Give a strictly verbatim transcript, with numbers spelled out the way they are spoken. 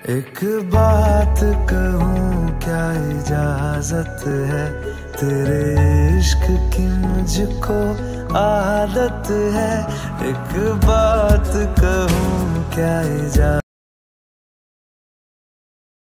एक बात कहूँ क्या इजाजत है, तेरे इश्क की मुझको आदत है। एक बात कहूँ क्या इजाजत